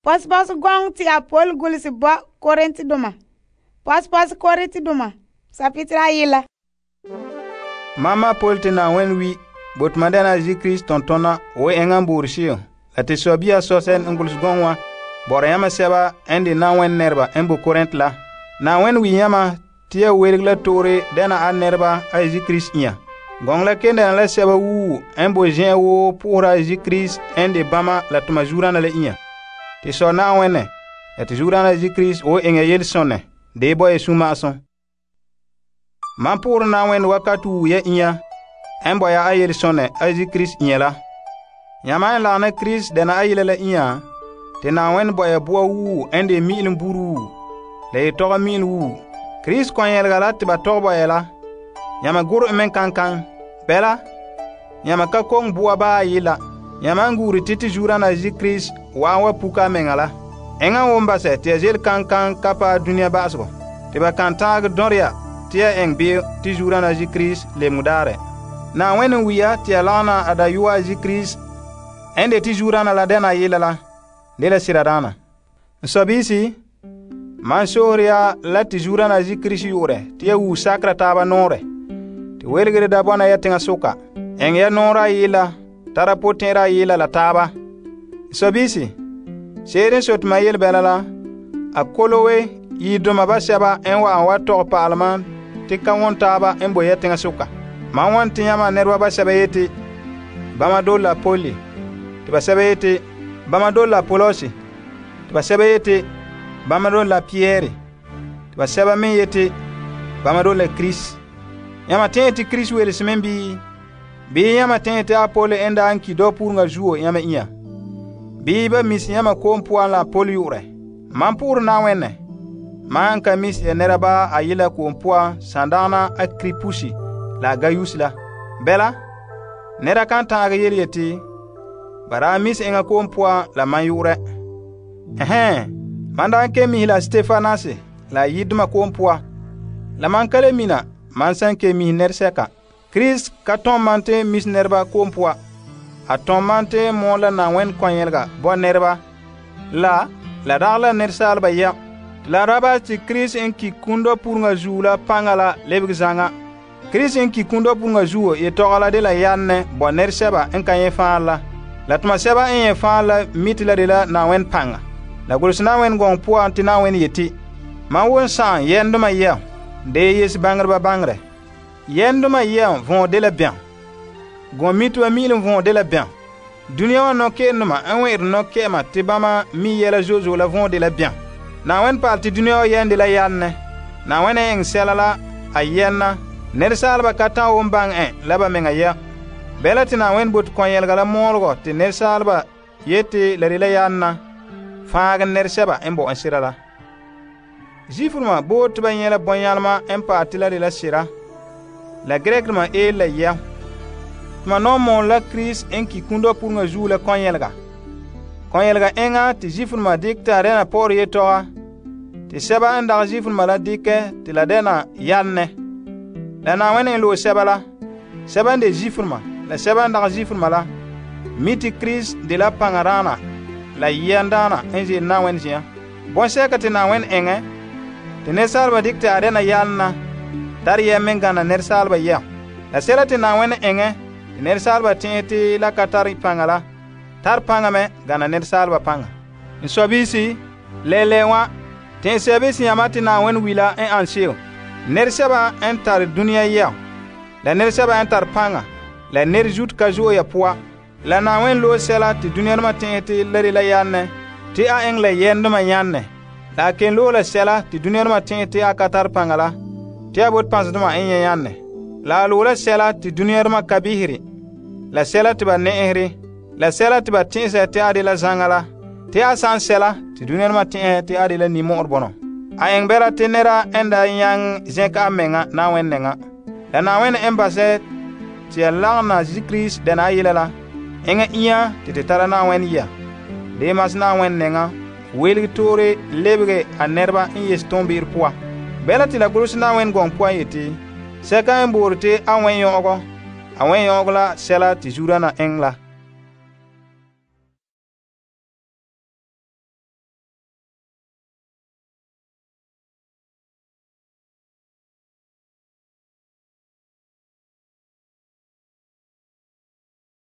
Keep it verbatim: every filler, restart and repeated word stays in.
Pos pos gong ti apol gulisi bo Korinti duma. Pos pos Korinti duma. Sapitra yila. Mama Paul te na wen wi bot madana ji Christ tontona o engan burshio. Ati sobia sosen nguls gongwa. Bora yama seba endi na wen nerba embo Korint la. Na wen wi yama tia wergla tore dena an nerba a ji Christ nya. Gongla kende la seba wu embo jen wo pura ji Christ endi bama la tuma jurana le nya. Ti so na wenne ati jurana ji Christ o enga yel sonne de boy suma son. Man pour na wen wakatu ya inya embo ya ayel sonne aji Christ nyela. Nyama la na Christ de na ayele la inya te na wen boy bo wu ende mil mburu le to mil wu Christ ko yel gala te ba to boy la nyama guru men kankan bela nyama ka kong buwa ba yila nyama nguri titi jurana ji Christ wa wa puka mengala enga womba se te jel kankan kapa dunia basgo te ba kantag doria tia eng bi ti jurana ji Christ le mudare na wen wiya tia lana ada yuwa ji Christ ende ti jurana la dena yilala de la siradana sobisi man soria la ti jurana ji Christ yure tia wu sakra taba nore ti welgere da bona yatinga suka eng ya nora yila tara potera yila la taba sobisi seren sot mayel belala akolowe yidoma basaba enwa wa to parlement ti kawon taba embo yetinga suka ma won tinyama nerwa basaba yeti bama dola poli ti basaba yeti bama dola polosi ti basaba yeti bama dola pierre ti basaba min yeti bama dola Chris yama tenti Chris wele semembi bi yama tenti apole enda anki do pour nga juo yama iya bi ba mis yama kompo la poli ure man pour na wenne man ka mis ya neraba ayila kompo sandana akripusi la gayus la bela nera kan taaga yeliyeti bara mis enga kompo la mayure ehe manda ke mi la Stefanase la yidma kompo la man kale mina man san ke mi nerseka Chris katon mante mis nerba kompo a ton mante mo la na wen konyelga bo nerba la la dala nersalba ya la raba ti Chris en ki kundo pour nga jula pangala lebg zanga Chris en ki kundo pour nga juo ye togala de la yanne bo nerseba en kanye faala la tuma seba en faala mitila de la na wen panga la gulsna wen gon po anti na wen yeti ma won san yenduma ya de yes bangrba bangre yenduma ya vont de la bien gon mitu mil vont de la bien dunia wa no ke numa en wer no ke ma tibama mi yela jojo la vont de la bien na wen parti dunia yende la yanne na wen en selala ayenna ner salba kata o mbang en laba menga ya belati na wen bot konyel gala morgo te ner salba yete la rila yanna faaga ner seba embo ansirala jifurma bot ba yela bonyalma en parti la rila sira la grekma e la ya ma no mon la Christ en ki kundo pour nga joue la konyelga konyelga enga ti jifurma dikta rena por yetoa ti seba anda jifurma la dikke ti la dena yanne la na wene lo seba la seba de jifurma la seba anda jifurma la miti Christ de la pangarana la yandana enje na wenje bon sekati na wen enge ti ne salba dikta rena yanna tar ye mengana ner salba ya la serati na wen enge ner salba tenti la katari pangala tar pangame gana ner salba panga nsobisi lelewa ten sebisi yamati na wen wila en ansio ner seba entar dunia ya la ner seba entar panga la ner jut ka jo ya poa la na wen lo sela ti dunia ma tenti lari la yanne ti a eng la yendo ma yanne la ken lo la sela ti dunia ma tenti a katar pangala ti abot pansduma en yanne la lo la sela ti dunia ma kabihiri la sela ti ba neehri la sela ti ba tinsa ti adi la zangala ti asan sela ti dunia ma tin ti adi la ni mor bono a eng bera tinera enda yang zeka menga na wennenga la na wen embase ti la na Christ de na yilela enga iya ti ti tara na wen ya de mas na wennenga weli tore lebge a nerba in yes tombir poa bela ti la grus na wen gon poa yeti seka en borte a wen yogo a wen yogo la sela ti jurana engla